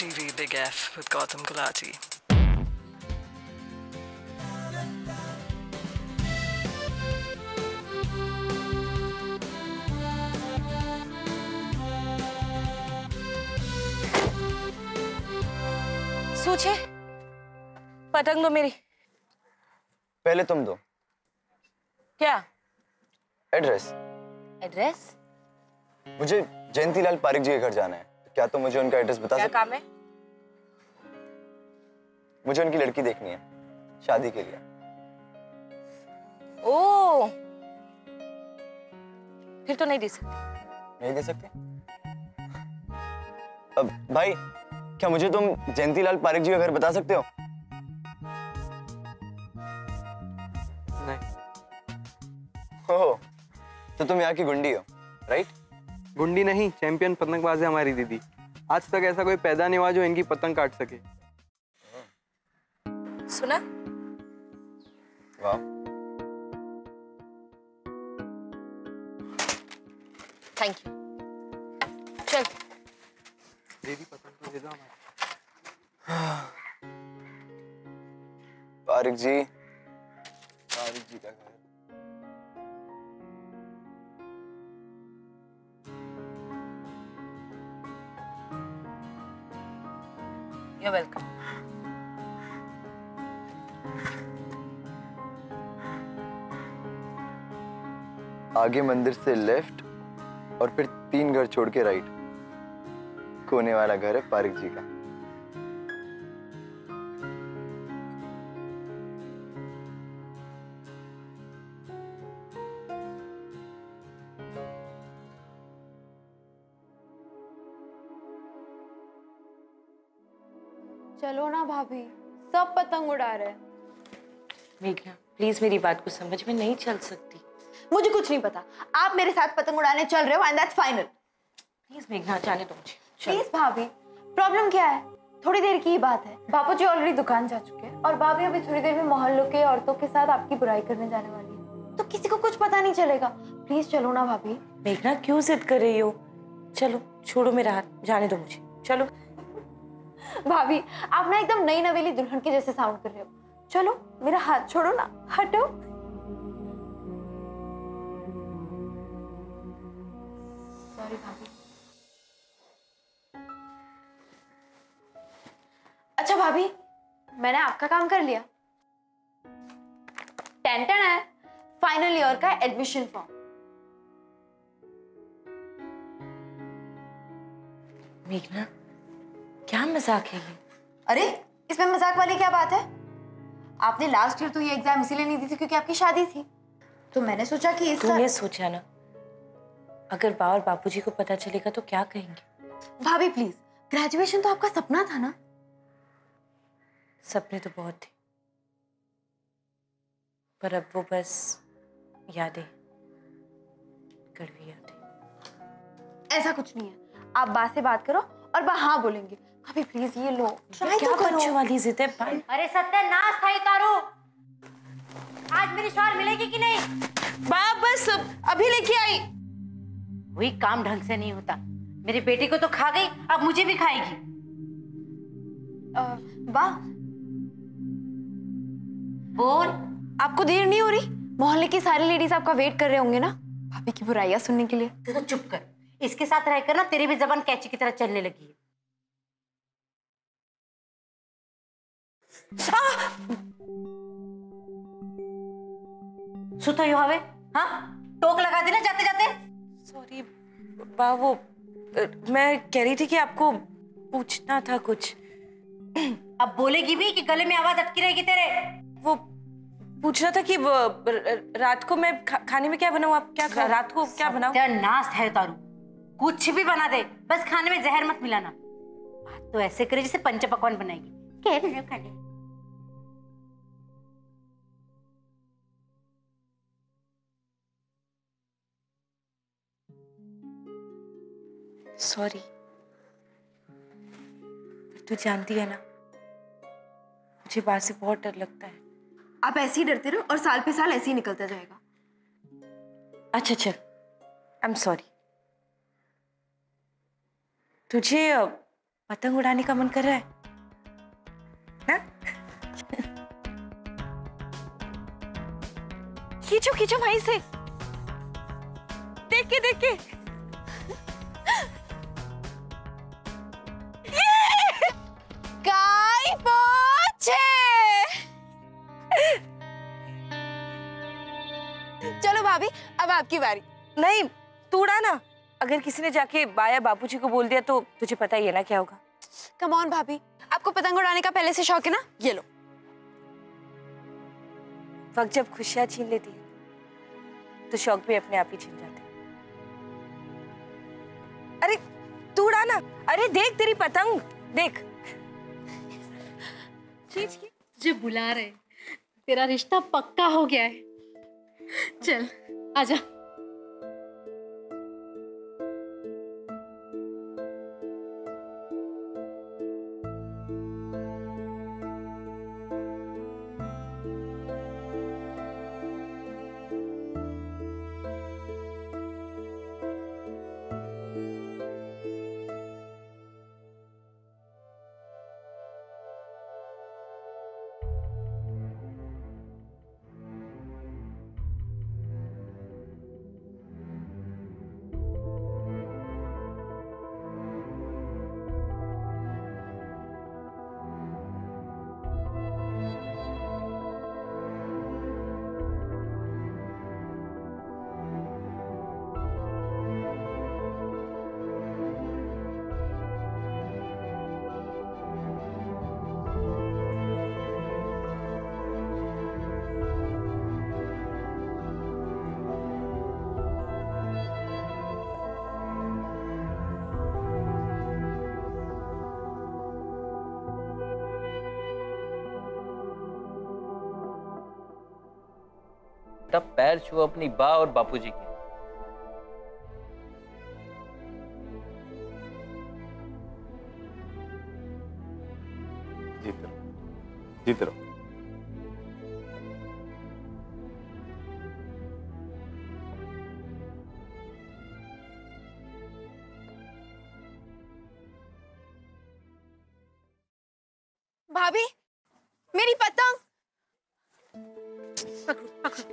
TV Big F with Gautam Gulati. सोचे पतंग दो मेरी। पहले तुम दो। क्या? एड्रेस। एड्रेस? मुझे जयंतीलाल पारिक जी के घर जाना है, क्या तुम मुझे उनका एड्रेस बता सकते? क्या काम है? मुझे उनकी लड़की देखनी है शादी के लिए। ओ, फिर तो नहीं दे सकती। नहीं दे सकते? अब भाई, क्या मुझे तुम जयंतीलाल पारिक जी का घर बता सकते हो? नहीं। हो, तो तुम यहाँ की गुंडी हो, राइट? गुंडी नहीं, चैंपियन पतंगबाज है हमारी दीदी। आज तक ऐसा कोई पैदा नहीं हुआ जो इनकी पतंग काट सके। सुना? वाह। Thank you. चल। दीदी पतंग तो दे दो हमारी। पारिक जी का घर। You're welcome. आगे मंदिर से लेफ्ट और फिर 3 घर छोड़ के राइट, कोने वाला घर है पारिक जी का। चलो ना भाभी, सब पतंग उड़ा रहे हैं। मेघना, प्लीज मेरी बात को समझ में नहीं चल सकती। मुझे कुछ नहीं पता, आप मेरे साथ पतंग उड़ाने चल रहे हो एंड दैट्स फाइनल। प्लीज मेघना, जाने दो मुझे। प्लीज भाभी, प्रॉब्लम क्या है? थोड़ी देर की ही बात है। बापू जी ऑलरेडी दुकान जा चुके हैं और भाभी अभी थोड़ी देर में मोहल्लों के औरतों के साथ आपकी बुराई करने जाने वाली है, तो किसी को कुछ पता नहीं चलेगा। प्लीज चलो ना भाभी। मेघना, क्यों जिद कर रही हो? चलो, छोड़ो मेरा हाथ, जाने दो मुझे। चलो। भाभी, आप ना एकदम नई नवेली दुल्हन के जैसे साउंड कर रहे हो। चलो, मेरा हाथ छोड़ो ना, हटो। सॉरी भाभी। अच्छा भाभी, मैंने आपका काम कर लिया। टेंशन है, फाइनल ईयर का एडमिशन फॉर्म। मेघना, क्या मजाक है ये? अरे, इसमें मजाक वाली क्या बात है? आपने लास्ट ईयर तो ये एग्जाम इसीलिए नहीं दी थी क्योंकि आपकी शादी थी, तो मैंने सोचा कि इस तूने सोचा ना, अगर बा और बापूजी को पता चलेगा तो क्या कहेंगे? भाभी प्लीज, ग्रेजुएशन तो आपका सपना था ना? सपने तो बहुत थे, पर अब वो बस यादें, कड़वी यादें। ऐसा कुछ नहीं है, आप बा से बात करो और बा हाँ बोलेंगे। भाभी प्लीज ये लो, ट्राई क्या तो करो। बच्चों वाली जिद है? अरे सत्यानाश था तारू, आज मेरी शॉल मिलेगी कि नहीं? बस अभी लेके आई। वही काम ढंग से नहीं होता। मेरी बेटी को तो खा गई, अब मुझे भी खाएगी। बा बोल। आपको देर नहीं हो रही? मोहल्ले की सारी लेडीज आपका वेट कर रहे होंगे ना भाभी की बुराइयां सुनने के लिए। तू तो चुप कर, इसके साथ रहकर ना तेरी भी जबान कैची की तरह चलने लगी है। सुतो यू हवे, हाँ टोक लगा देना जाते जाते। सॉरी बा, वो मैं कह रही थी कि आपको पूछना था कुछ। अब बोलेगी भी कि गले में आवाज अटकी रहेगी तेरे? वो पूछना था कि रात को मैं खाने में क्या बनाऊं? आप क्या रात को क्या बनाऊं? सत्यानाश है तारू, कुछ भी बना दे, बस खाने में जहर मत मिलाना। बात तो ऐसे करे जैसे पंच पकवान बनाएगी। क्या बनाओ खाने? सॉरी, तू जानती है ना, मुझे बात से बहुत डर लगता है। आप ऐसे ही डरते रहो और साल पे साल ऐसे ही निकलता जाएगा। अच्छा चल, आई एम सॉरी। तुझे पतंग उड़ाने का मन कर रहा है ना? खींचो खींचो वहीं से, देख के गाय पहुंचे। चलो भाभी, अब आपकी बारी। नहीं, तू उड़ा ना। अगर किसी ने जाके बाया बापूजी को बोल दिया तो तुझे पता ही है ना क्या होगा। कम ऑन भाभी, आपको पतंग उड़ाने का पहले से शौक है ना? ये लो। वक्त जब खुशियां छीन लेती है तो शौक भी अपने आप ही छीन जाते हैं। अरे तू उड़ा ना। अरे देख तेरी पतंग, देख। तुझे बुला रहे, तेरा रिश्ता पक्का हो गया है। चल आजा। तब पैर छुओ अपनी बा और बापूजी के। जीते रहो, जीते रहो। भाभी, मेरी पतंग। पकड़ो पकड़ो।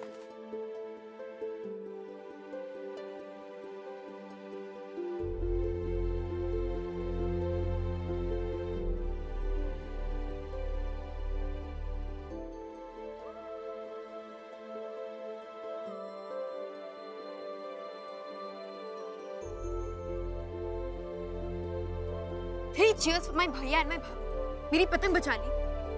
Three cheers for my भैया and my भाभी। मेरी पतंग बचा ली।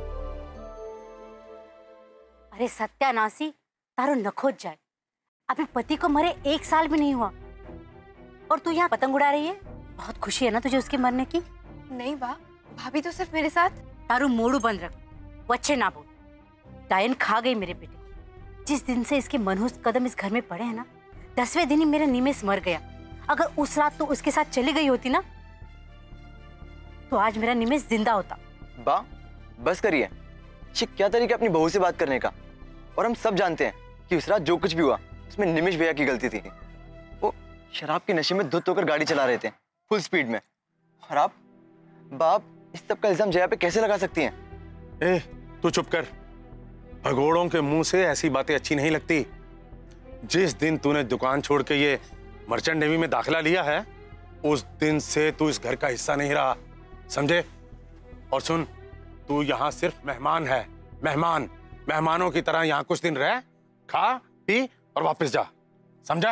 अरे सत्यानाशी, तारो नखोद जाए। अभी पति को मरे 1 साल भी नहीं हुआ और तू यहाँ पतंग उड़ा रही है। बहुत खुशी है ना तुझे उसके मरने की? नहीं बा, भाभी तो सिर्फ मेरे साथ। तारू मोड़ू बंद रख, वो अच्छे ना बोल। डायन खा गई मेरे बेटे को। जिस दिन से इसके मनहूस कदम इस घर में पड़े हैं ना, 10वें दिन ही मेरा निमेष मर गया। अगर उस रात तो उसके साथ चली गई होती ना, तो आज मेरा निमेष जिंदा होता। बा, बस करिए। ये क्या तरीका अपनी बहू से बात करने का? और हम सब जानते हैं कि उस रात जो कुछ भी हुआ उसमें निमिष भैया की गलती थी। वो शराब के नशे में धुत होकर गाड़ी चला रहे थे फुल स्पीड में। और आप बाप इस सब का इल्जाम जया पे कैसे लगा सकती हैं? ए, तू चुप कर। भगोड़ों के मुंह से ऐसी बातें अच्छी नहीं लगती। जिस दिन तूने दुकान छोड़ के ये मर्चेंट नेवी में दाखिला लिया है, उस दिन से तू इस घर का हिस्सा नहीं रहा, समझे? और सुन, तू यहाँ सिर्फ मेहमान है। मेहमान, मेहमानों की तरह यहाँ कुछ दिन रह, खा पी और वापस जा, समझा?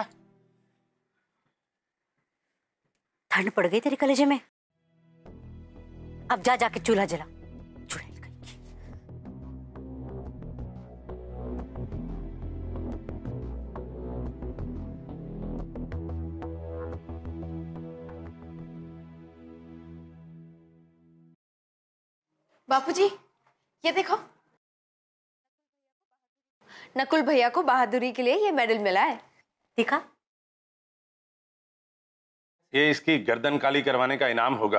ठंड पड़ गई तेरे कलेजे में। अब जा जाके चूल्हा जला। चुड़ैल कहीं की। बापूजी, ये देखो, नकुल भैया को बहादुरी के लिए ये मेडल मिला है। देखा? ये इसकी गर्दन काली करवाने का इनाम होगा।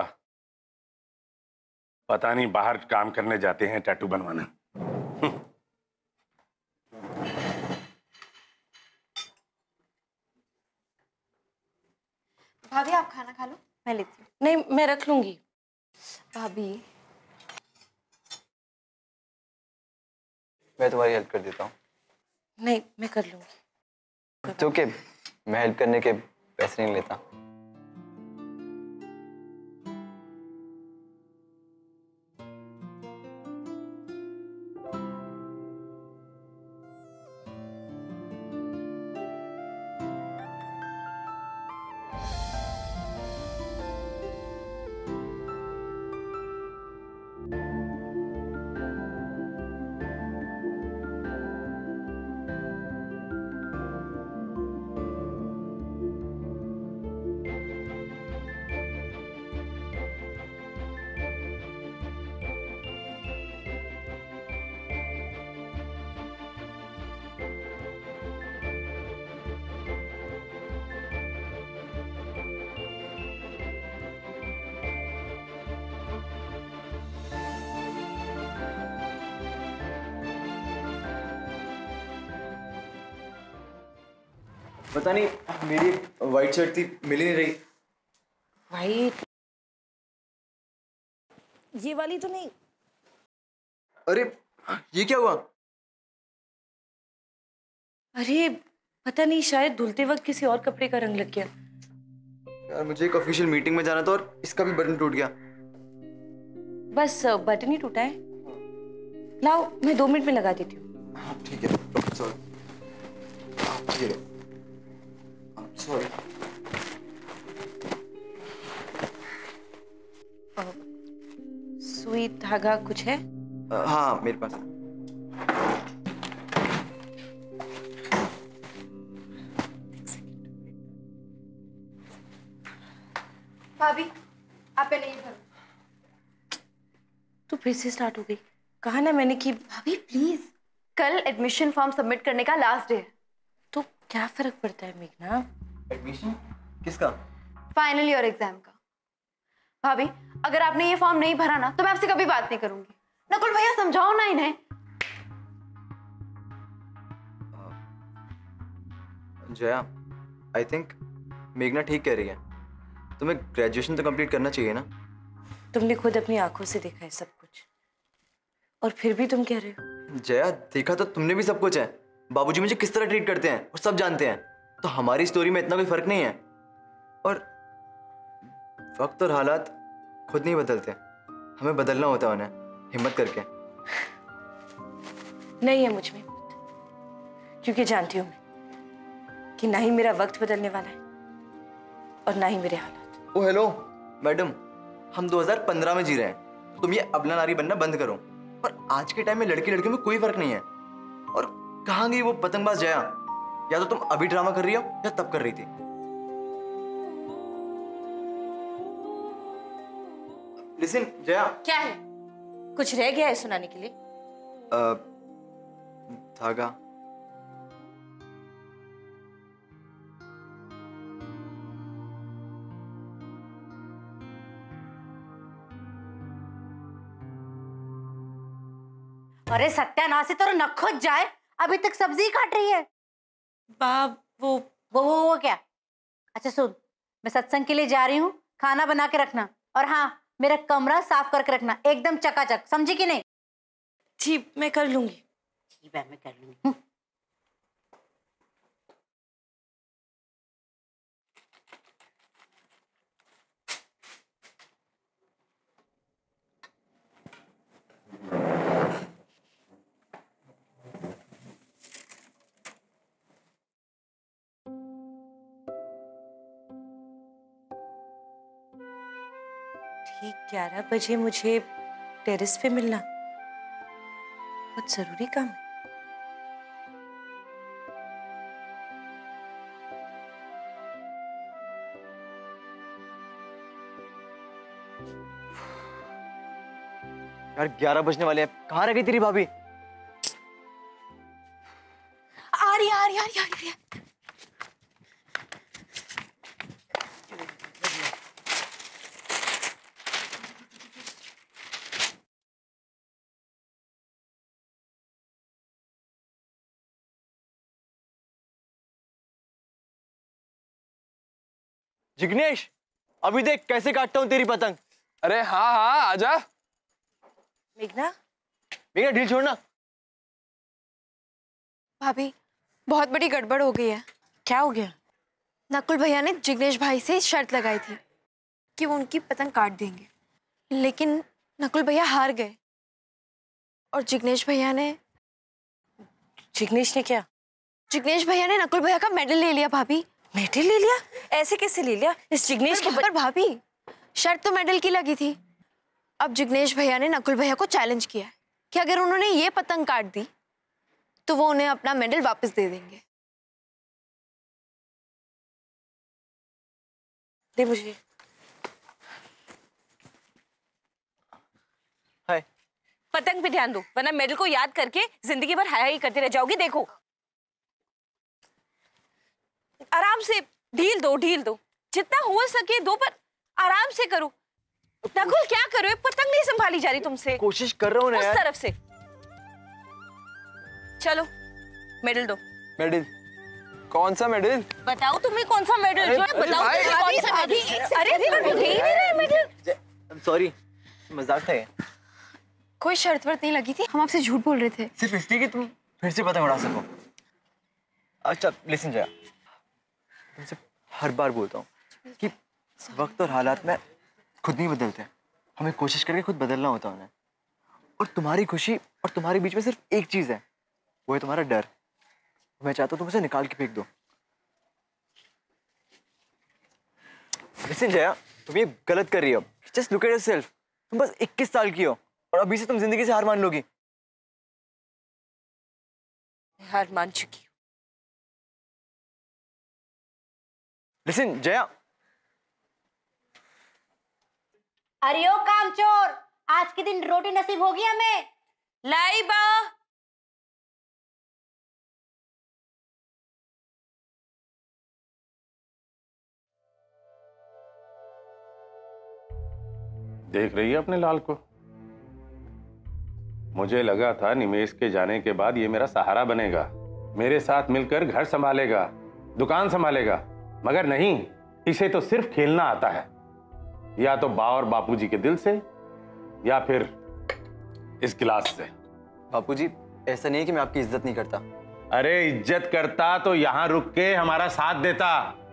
पता नहीं बाहर काम करने जाते हैं टैटू बनवाने। भाभी, आप खाना खा लो, मैं लेती हूँ। नहीं, मैं रख लूंगी। भाभी मैं तुम्हारी हेल्प कर देता हूँ। नहीं, मैं कर लूंगी। तो ओके, मैं हेल्प करने के पैसे नहीं लेता। पता नहीं, मेरी व्हाइट शर्ट थी, मिल ही नहीं रही। भाई ये वाली तो नहीं। अरे ये क्या हुआ? अरे पता नहीं, शायद धुलते वक्त किसी और कपड़े का रंग लग गया। यार मुझे एक ऑफिशियल मीटिंग में जाना था और इसका भी बटन टूट गया। बस बटन ही टूटा है। लाओ, मैं 2 मिनट में लगा देती हूँ। हाँ ठीक है, सॉरी। ये लो, सॉरी। सुई धागा कुछ है? हाँ मेरे पास है। भाभी आप पहले ये करो। तो फिर से स्टार्ट हो गई। कहा ना मैंने कि भाभी प्लीज, कल एडमिशन फॉर्म सबमिट करने का लास्ट डे है। तो क्या फर्क पड़ता है मेघना? एडमिशन किसका? फाइनल ईयर एग्जाम का। भाभी अगर आपने ये फॉर्म नहीं भरा ना तो मैं आपसे कभी बात नहीं करूंगी। नकुल भैया समझाओ ना इन्हें। जया, आई थिंक मेघना ठीक कह रही है। तुम्हें ग्रेजुएशन तो कंप्लीट करना चाहिए ना। तुमने खुद अपनी आंखों से देखा है सब कुछ, और फिर भी तुम कह रहे हो। जया, देखा तो तुमने भी सब कुछ है। बाबूजी मुझे किस तरह ट्रीट करते हैं वो सब जानते हैं। तो हमारी स्टोरी में इतना कोई फर्क नहीं है। और वक्त और हालात खुद नहीं बदलते, हमें बदलना होता है उन्हें, हिम्मत करके। नहीं है मुझ में हिम्मत, क्योंकि जानती हूं मैं कि ना ही मेरा वक्त बदलने वाला है और ना ही मेरे हालात। ओ हेलो मैडम, हम 2015 में जी रहे हैं, तो तुम ये अबला नारी बनना बंद करो। और आज के टाइम में लड़की लड़कियों में कोई फर्क नहीं है। और कहाँ गई वो पतंगबाज जया? या तो तुम अभी ड्रामा कर रही हो या तब कर रही थी। लिसन जया। क्या है? कुछ रह गया है सुनाने के लिए? धागा। अरे सत्यानाशी, तो नख खोज जाए, अभी तक सब्जी काट रही है। बाप वो क्या? अच्छा सुन, मैं सत्संग के लिए जा रही हूँ, खाना बना के रखना, और हाँ मेरा कमरा साफ करके रखना, एकदम चकाचक, समझी कि नहीं? जी मैं कर लूंगी। ठीक है, मैं कर लूंगी। ठीक 11 बजे मुझे टेरेस पे मिलना, बहुत जरूरी काम है। यार 11 बजने वाले हैं, कहाँ रह गई तेरी भाभी? आ रही है। जिग्नेश, अभी देख कैसे काटता हूँ तेरी पतंग। अरे हाँ हाँ आजा। मेघना, मेघना ढील छोड़ना। भाभी बहुत बड़ी गड़बड़ हो गई है। क्या हो गया? नकुल भैया ने जिग्नेश भाई से शर्त लगाई थी कि वो उनकी पतंग काट देंगे, लेकिन नकुल भैया हार गए और जिग्नेश भैया ने क्या? जिग्नेश भैया ने नकुल भैया का मेडल ले लिया। भाभी मेडल ले लिया? ऐसे कैसे ले लिया? इस जिग्नेश के पर भाभी शर्त तो मेडल की लगी थी। अब जिग्नेश भैया ने नकुल भैया को चैलेंज किया है कि अगर उन्होंने ये पतंग काट दी तो वो उन्हें अपना मेडल वापस दे देंगे। दे मुझे। हाय। पतंग पे ध्यान दो, वरना मेडल को याद करके जिंदगी भर हाय हाय करते रह जाओगी। देखो आराम से ढील दो, जितना हो सके दो, पर आराम से करो। नकुल क्या करो, पतंग नहीं संभाली जा रही तुमसे। कोशिश कर रहा हूँ ना उस यार। तरफ से चलो, मेडल दो। मेडल? कौन सा मेडल? बताओ तुम्हें कौन सा मेडल जो है, बताओ तुम्हें कौन सा मेडल। अरे सॉरी, मजाक था ये। कोई शर्त वर्त नहीं लगी थी, हम आपसे झूठ बोल रहे थे। सिर्फ इसलिए कि तुम फिर से पतंग उड़ा सको। अच्छा लिसन जया, तुमसे हर बार बोलता हूँ कि वक्त और हालात में खुद नहीं बदलते, हमें कोशिश करके खुद बदलना होता है उन्हें। और तुम्हारी खुशी और तुम्हारे बीच में सिर्फ एक चीज है, वो है तुम्हारा डर। मैं चाहता हूँ तुम उसे निकाल के फेंक दो। लिसन जया, तुम ये गलत कर रही हो। Just look at yourself. तुम बस 21 साल की हो और अभी से तुम जिंदगी से हार मान लोगी। हार मान चुकी हूँ। लिसन जया। अरे ओ कामचोर, आज के दिन रोटी नसीब होगी हमें। लाई बा। देख रही है अपने लाल को? मुझे लगा था निमेश के जाने के बाद ये मेरा सहारा बनेगा, मेरे साथ मिलकर घर संभालेगा, दुकान संभालेगा, मगर नहीं, इसे तो सिर्फ खेलना आता है। या तो बा और बापूजी के दिल से, या फिर इस गिलास से। बापूजी, ऐसा नहीं है कि मैं आपकी इज्जत नहीं करता। अरे इज्जत करता तो यहां रुक के हमारा साथ देता,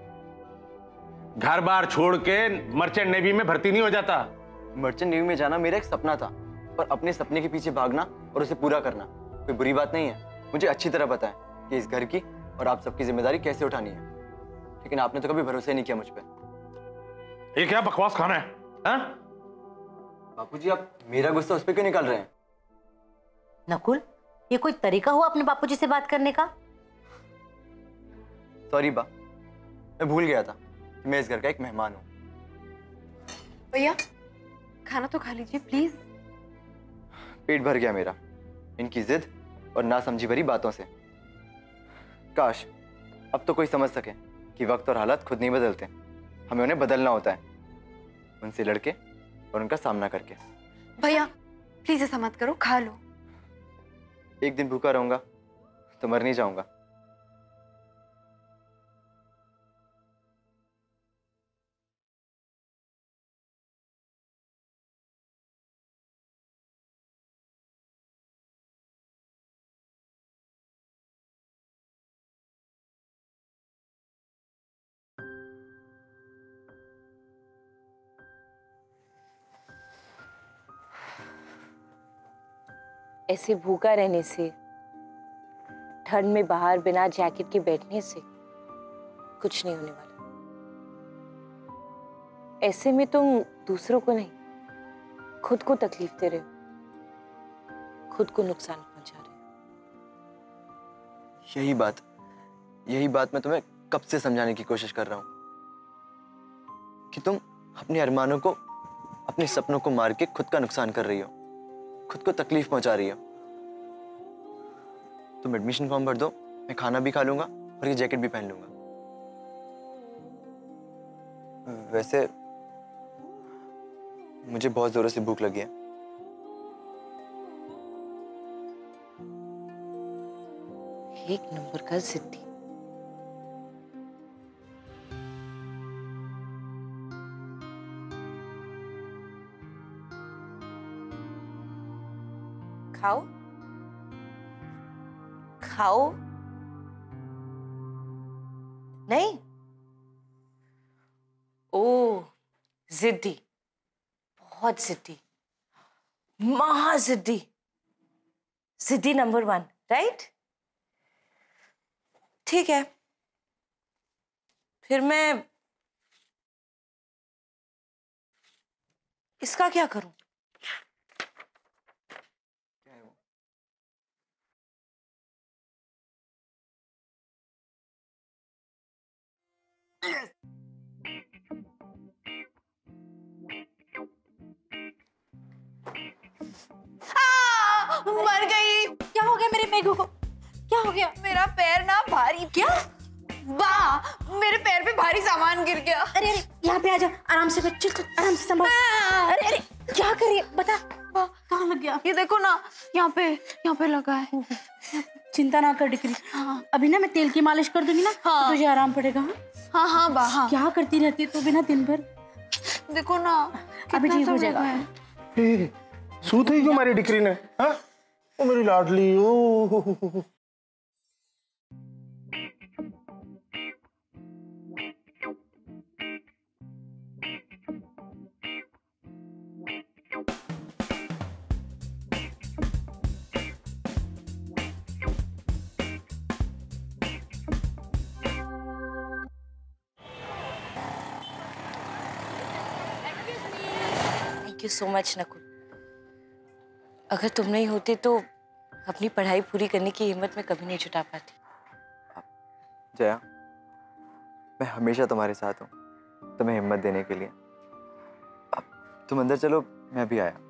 घर बार छोड़ के मर्चेंट नेवी में भर्ती नहीं हो जाता। मर्चेंट नेवी में जाना मेरा एक सपना था, और अपने सपने के पीछे भागना और उसे पूरा करना कोई बुरी बात नहीं है। मुझे अच्छी तरह पता है कि इस घर की और आप सबकी जिम्मेदारी कैसे उठानी है, लेकिन आपने तो कभी भरोसा ही नहीं किया मुझ पर। ये क्या बकवास खाना है? बापूजी, आप मेरा गुस्सा उस पर क्यों निकाल रहे हैं? नकुल, ये कोई तरीका हुआ अपने बापूजी से बात करने का? सॉरी बा, मैं भूल गया था कि मैं इस घर का एक मेहमान हूँ। भैया खाना तो खा लीजिए प्लीज। पेट भर गया मेरा इनकी जिद और नासमझी भरी बातों से। काश अब तो कोई समझ सके कि वक्त और हालात खुद नहीं बदलते, हमें उन्हें बदलना होता है, उनसे लड़के और उनका सामना करके। भैया प्लीज ऐसा मत करो, खा लो। एक दिन भूखा रहूंगा तो मर नहीं जाऊंगा। ऐसे भूखा रहने से, ठंड में बाहर बिना जैकेट के बैठने से कुछ नहीं होने वाला। ऐसे में तुम दूसरों को नहीं, खुद को तकलीफ दे रहे हो, खुद को नुकसान पहुंचा रहे हो। यही बात मैं तुम्हें कब से समझाने की कोशिश कर रहा हूं कि तुम अपने अरमानों को, अपने सपनों को मार के खुद का नुकसान कर रही हो, खुद को तकलीफ पहुंचा रही हो। तुम एडमिशन फॉर्म भर दो, मैं खाना भी खा लूंगा और ये जैकेट भी पहन लूंगा। वैसे मुझे बहुत जोरों से भूख लगी है। एक नंबर का जिद्दी। खाओ खाओ। नहीं? ओ, जिद्दी, बहुत जिद्दी, महा जिद्दी, जिद्दी नंबर 1, राइट? ठीक है, फिर मैं इसका क्या करूं? मर गई। क्या हो गया मेरे मेघू को? क्या हो गया? मेरा पैर ना भारी। क्या? वाह, मेरे पैर पे भारी सामान गिर गया। अरे अरे, यहाँ पे आ जा, आराम से बैठ, चल आराम से संभाल। अरे अरे, क्या करिए बता, कहाँ लग गया? ये देखो ना, यहाँ पे लगा है। चिंता ना कर डिक्री। अभी ना मैं तेल की मालिश कर दूंगी ना, तो तुझे आराम पड़ेगा। हाँ हाँ बा, हाँ। क्या करती रहती है तू बिना दिन भर? देखो ना, अभी ठीक हो जाएगा। सूत ही क्यों मारी डिक्री ने? हाँ? ओ मेरी लाडली, ओ thank you so much Nakul. अगर तुम नहीं होते तो अपनी पढ़ाई पूरी करने की हिम्मत मैं कभी नहीं जुटा पाती। जया, मैं हमेशा तुम्हारे साथ हूँ, तुम्हें हिम्मत देने के लिए। अब तुम अंदर चलो, मैं भी आया।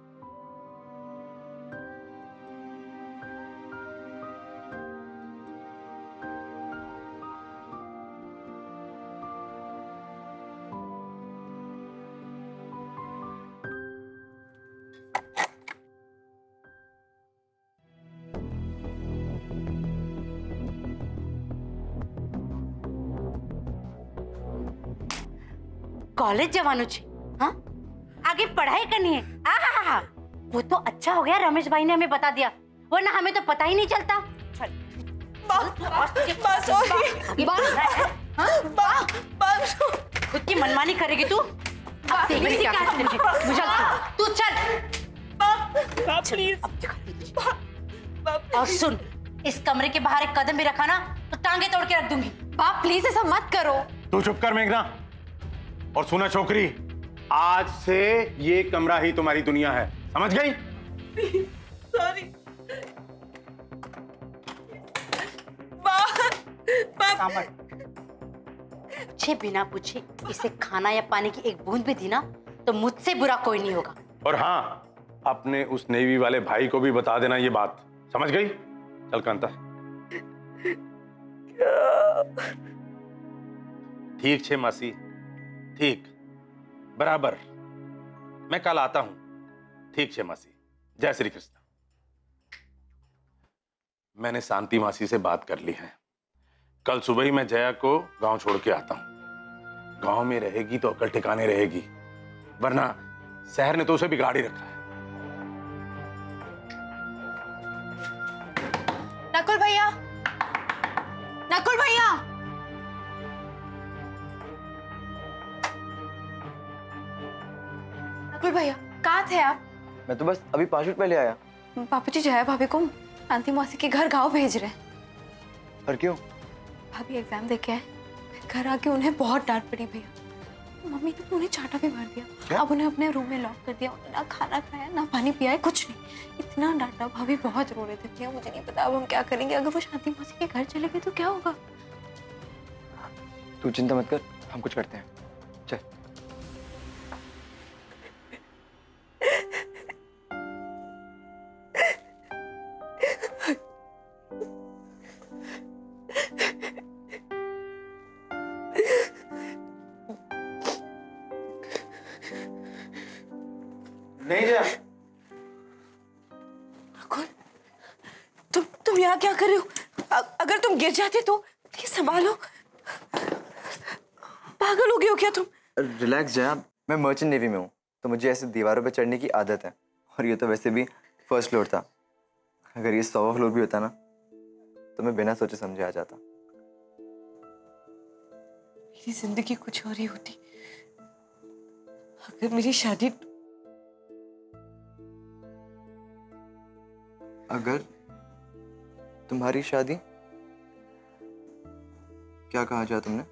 कॉलेज जवानों छे, हाँ? आगे पढ़ाई करनी है। आहा, वो तो अच्छा हो गया रमेश भाई ने हमें बता दिया, वरना हमें तो पता ही नहीं चलता। खुद की मनमानी करेगी तू? तू चल। और सुन, इस कमरे के बाहर एक कदम भी रखा ना तो टांगे तोड़ के रख दूंगी। बाप प्लीज ऐसा मत करो। तू चुप कर मेघना, और सुना छोकरी, आज से ये कमरा ही तुम्हारी दुनिया है, समझ गई? सॉरी। मुझे बिना पूछे इसे खाना या पानी की एक बूंद भी दी ना तो मुझसे बुरा कोई नहीं होगा। और हाँ, अपने उस नेवी वाले भाई को भी बता देना ये बात, समझ गई? चल कांता। ठीक छे मासी, ठीक, बराबर। मैं कल आता हूं। ठीक छे मासी। जय श्री कृष्ण। मैंने शांति मासी से बात कर ली है। कल सुबह ही मैं जया को गांव छोड़ के आता हूं। गांव में रहेगी तो अकल ठिकाने रहेगी, वरना शहर ने तो उसे बिगाड़ ही रखा है। नकुल भैया, नकुल भैया, नकुल भैया, कहाँ थे आप? मैं तो बस अभी 5 मिनट पहले आया। बापूजी जया भाभी को शांति मौसी के घर गाँव भेज रहे हैं। पर क्यों? भाभी एग्जाम दे के आए, घर आके उन्हें बहुत डांट पड़ी भैया। मम्मी ने उन्हें चाटा भी मार दिया। अब उन्हें अपने रूम में लॉक कर दिया। ना खाना खाया, ना पानी पिया है, कुछ नहीं। इतना डांटा, भाभी बहुत रो रहे थे। भैया मुझे नहीं पता अब हम क्या करेंगे। अगर वो शांति मौसी के घर चले गए तो क्या होगा? तू चिंता मत कर, हम कुछ करते हैं। चल। नहीं जा। तुम यहाँ क्या कर रहे हो? अगर तुम गिर जाते तो प्लीज संभालो। पागल हो गए हो क्या तुम? रिलैक्स जया, मैं मर्चेंट नेवी में हूँ, तो मुझे ऐसे दीवारों पर चढ़ने की आदत है। और ये तो वैसे भी फर्स्ट फ्लोर था। अगर ये 100 फ्लोर भी होता ना तो मैं बिना सोचे समझे आ जाता। मेरी जिंदगी कुछ और ही होती अगर मेरी शादी। अगर तुम्हारी शादी? क्या कहा जा तुमने?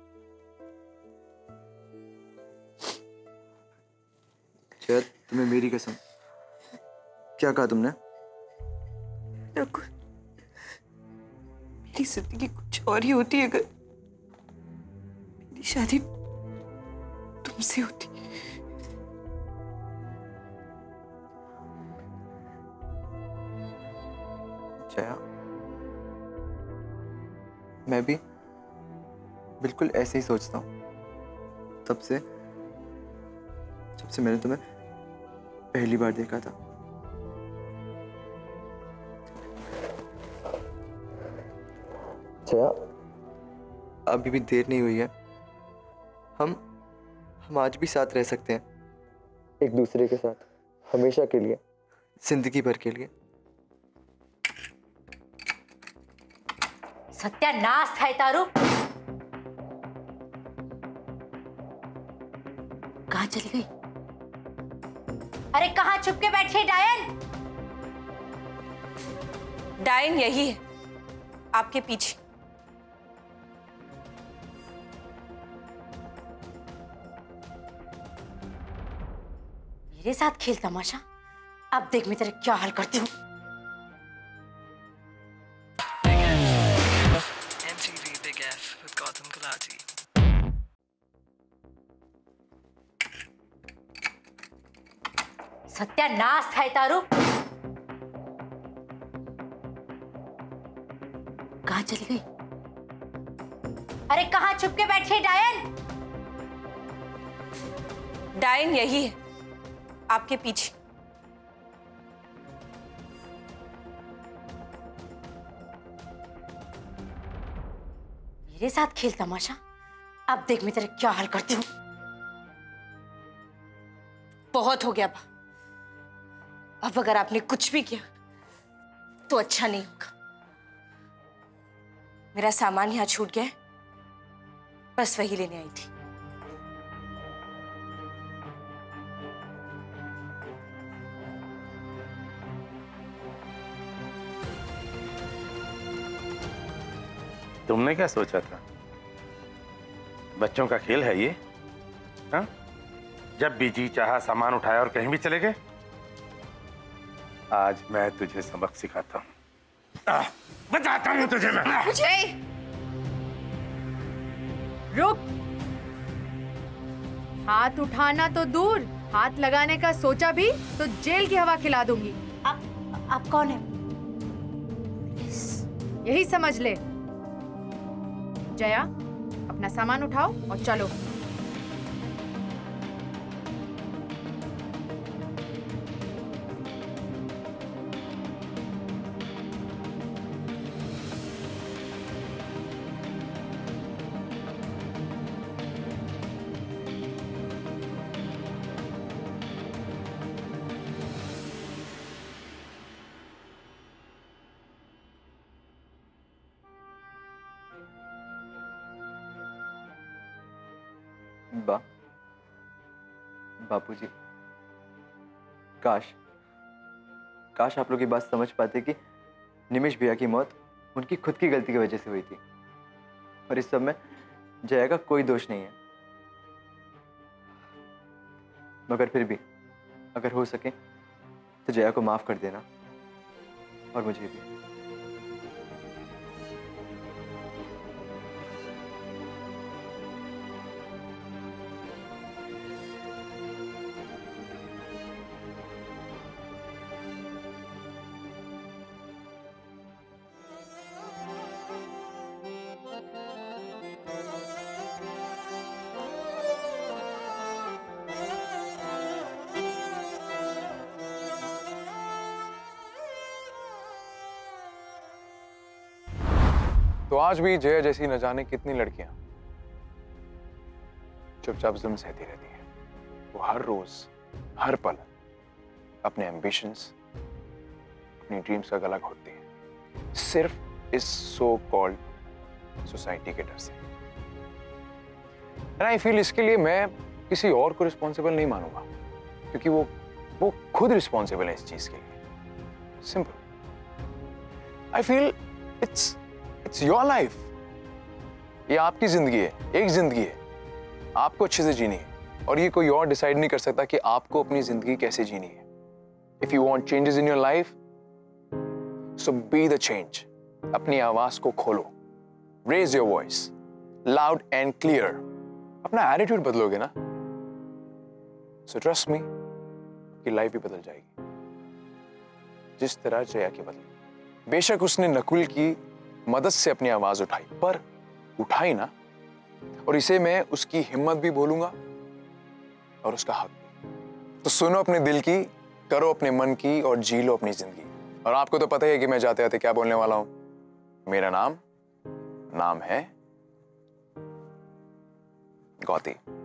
शायद तुम्हें मेरी कसम, क्या कहा तुमने? नकुल, मेरी जिंदगी कुछ और ही होती अगर मेरी शादी तुमसे होती। जया, मैं भी बिल्कुल ऐसे ही सोचता हूँ। तब से जब से मैंने तुम्हें पहली बार देखा था। जया, अभी भी देर नहीं हुई है। हम आज भी साथ रह सकते हैं, एक दूसरे के साथ, हमेशा के लिए, जिंदगी भर के लिए। सत्यानाश है तारू। कहाँ चली गई? अरे कहाँ छुप के बैठी है डायन? डायन यही है, आपके पीछे। मेरे साथ खेल तमाशा? अब देख मैं तेरे क्या हाल करती हूँ। MTV Big F with Gautam Gulati. सत्यानाश है तारू। कहाँ चली गई? अरे कहाँ छुप के बैठी है डायन? डायन यही है, आपके पीछे। मेरे साथ खेल तमाशा? अब देख मैं तेरे क्या हाल करती हूँ। बहुत हो गया अब अगर आपने कुछ भी किया तो अच्छा नहीं होगा। मेरा सामान यहाँ छूट गया है, बस वही लेने आई थी। तुमने क्या सोचा था? बच्चों का खेल है ये? हाँ? जब भी जी चाहा सामान उठाया और कहीं भी चले गए। आज मैं तुझे सबक सिखाता हूँ, बताता हूँ तुझे मैं। रुक। हाथ उठाना तो दूर, हाथ लगाने का सोचा भी तो जेल की हवा खिला दूंगी। आप कौन है? यही समझ ले। जया, अपना सामान उठाओ और चलो। बापूजी, काश आप लोग ये बात समझ पाते कि निमिष भैया की मौत उनकी खुद की गलती की वजह से हुई थी और इस सब में जया का कोई दोष नहीं है। मगर फिर भी अगर हो सके तो जया को माफ कर देना, और मुझे भी। तो आज भी जया जैसी न जाने कितनी लड़कियां चुपचाप जुल्म सहती रहती हैं। वो हर रोज हर पल अपने एम्बिशंस, अपनी ड्रीम्स का गला घोटती है सिर्फ इस सो कॉल्ड सोसाइटी के डर से। एंड आई फील इसके लिए मैं किसी और को रिस्पॉन्सिबल नहीं मानूंगा, क्योंकि वो खुद रिस्पॉन्सिबल है इस चीज के लिए। Simple. I feel it's your life. ये आपकी जिंदगी है, एक जिंदगी है, आपको अच्छे से जीनी है, और ये कोई और डिसाइड नहीं कर सकता कि आपको अपनी जिंदगी कैसे जीनी है। If you want changes in your life, so be the change. अपनी आवाज को खोलो, raise your voice loud and clear. अपना एटीट्यूड बदलोगे ना, सो ट्रस्ट मी, कि लाइफ भी बदल जाएगी, जिस तरह जया की बदली। बेशक उसने नकुल की मदद से अपनी आवाज उठाई, पर उठाई ना, और इसे मैं उसकी हिम्मत भी बोलूंगा और उसका हक भी। तो सुनो अपने दिल की, करो अपने मन की, और जी लो अपनी जिंदगी। और आपको तो पता ही है कि मैं जाते जाते क्या बोलने वाला हूं। मेरा नाम है गौती।